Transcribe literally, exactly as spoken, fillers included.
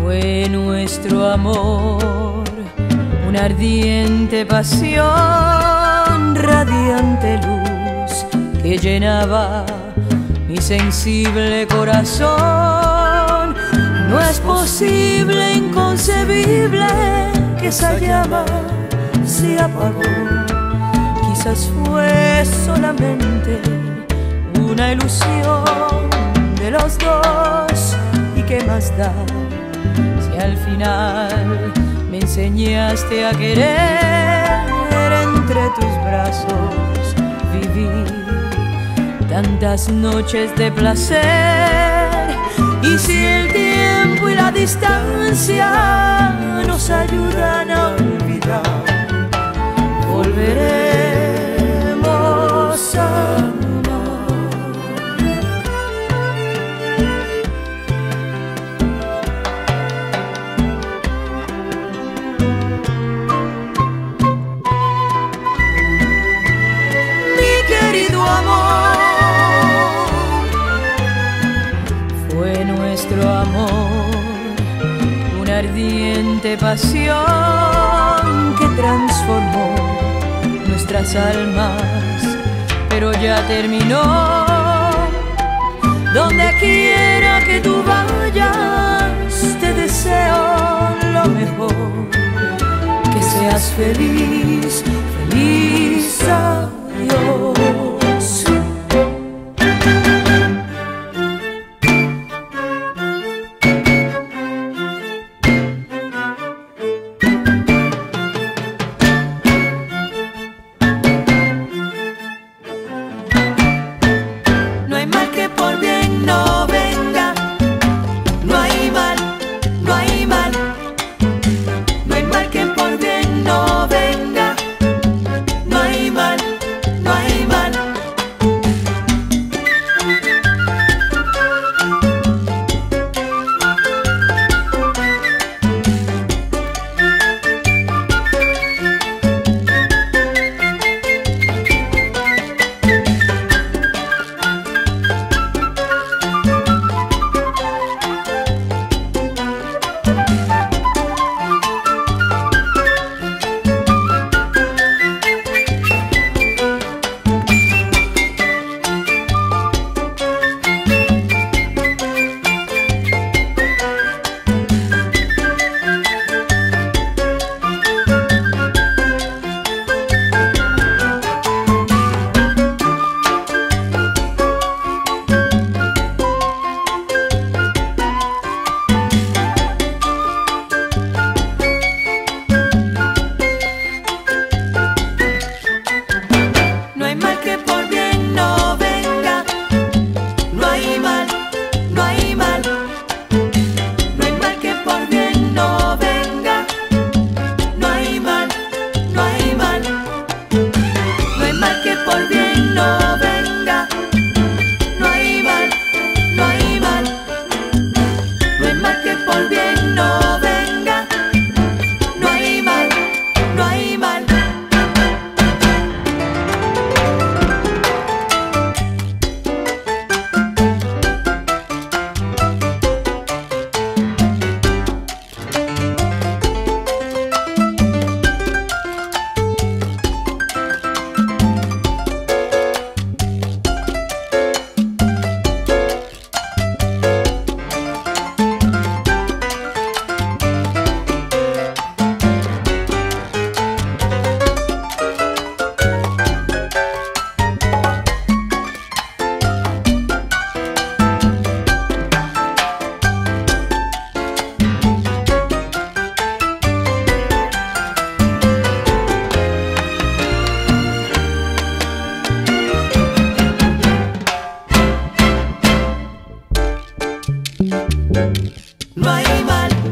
Fue nuestro amor una ardiente pasión, radiante luz que llenaba mi sensible corazón. No es posible, inconcebible, que esa llama se apagó. Quizás fue solamente una ilusión de los dos. ¿Y qué más da si al final me enseñaste a querer? Entre tus brazos viví tantas noches de placer. Y si el tiempo y la distancia nos ayudan a olvidar, volveremos a amar. Mi querido amor, fue nuestro amor una ardiente pasión que transformó nuestras almas, pero ya terminó. Donde quiera que tú vayas, te deseo lo mejor. Que seas feliz, feliz, adiós. No hay mal.